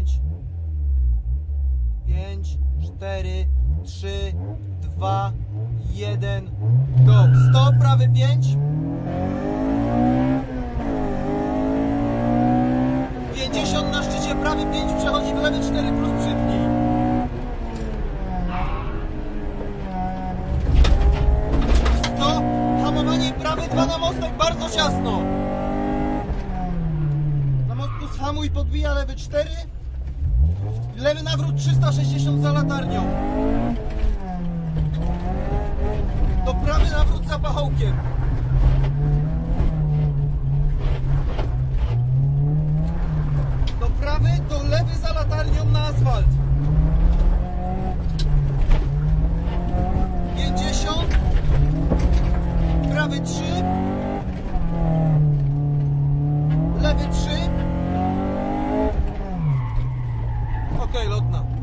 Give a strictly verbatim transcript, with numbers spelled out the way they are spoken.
pięć, pięć, cztery, trzy, dwa, jeden, go. Stop, prawy pięć. pięćdziesiąt na szczycie, prawy pięć przechodzi w lewy cztery plus przytnij. Stop, hamowanie prawy dwa na mostek, bardzo ciasno. Na mostku zhamuj, podbija lewy cztery. Lewy nawrót trzysta sześćdziesiąt za latarnią. To prawy nawrót za pachołkiem. To prawy, to lewy za latarnią na asfalt. pięćdziesiąt. Prawy trzy. Lewy trzy. Okej, lotna.